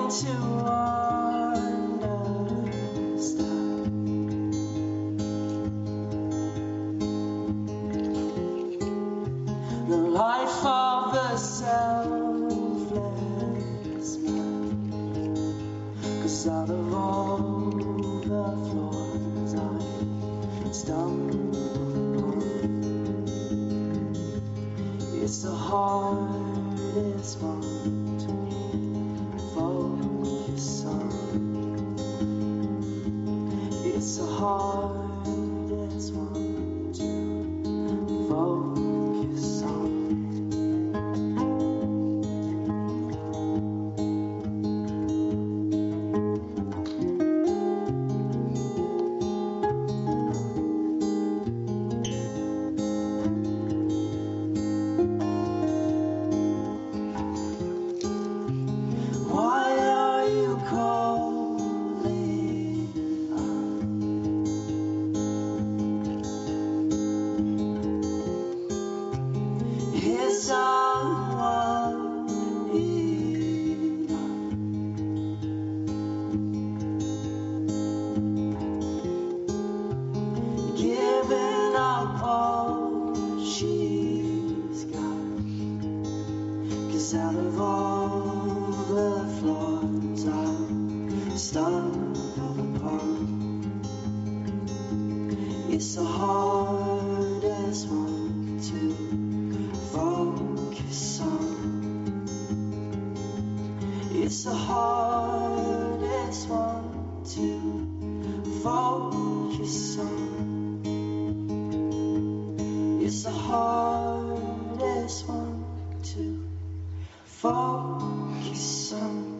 trying to understand the life of a selfless man. 'Cause out of all the flaws I stumbled upon, it's the hardest one to focus on. It's the hardest one to focus on. Giving up all she's got, 'cause out of all the flaws I stumbled upon, it's the hardest one to focus on. It's the hardest one to focus on. It's the hardest one to focus on.